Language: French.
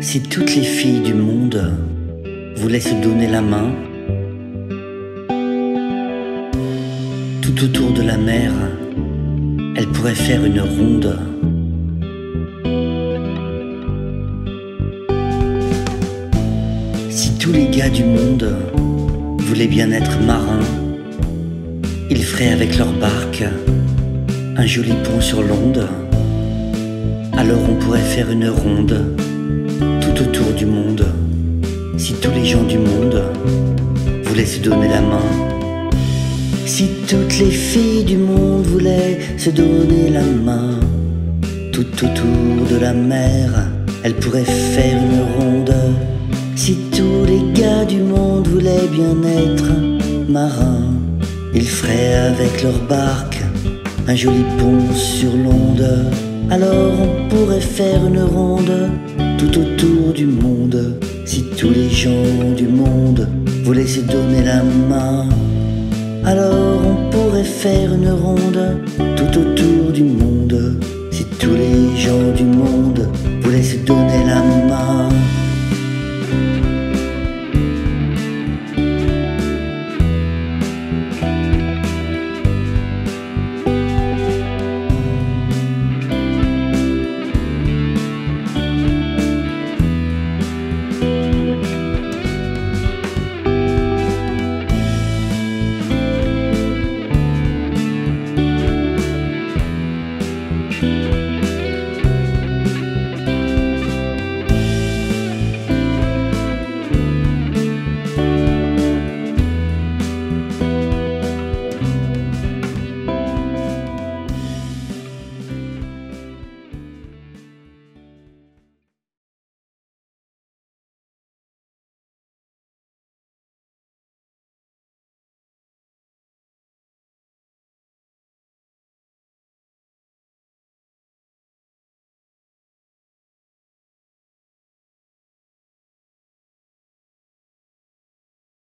Si toutes les filles du monde voulaient se donner la main, tout autour de la mer, elles pourraient faire une ronde. Si tous les gars du monde voulaient bien être marins, ils feraient avec leur barque un joli pont sur l'onde. Alors on pourrait faire une ronde tout autour du monde. Si tous les gens du monde voulaient se donner la main, si toutes les filles du monde voulaient se donner la main, tout autour de la mer, elles pourraient faire une ronde. Si tous les gars du monde voulaient bien être marins, ils feraient avec leur barque un joli pont sur l'onde. Alors on pourrait faire une ronde tout autour du monde. Si tous les gens du monde voulaient se donner la main, alors on pourrait faire une ronde tout autour du monde. Si tous les gens du monde voulaient se donner la main,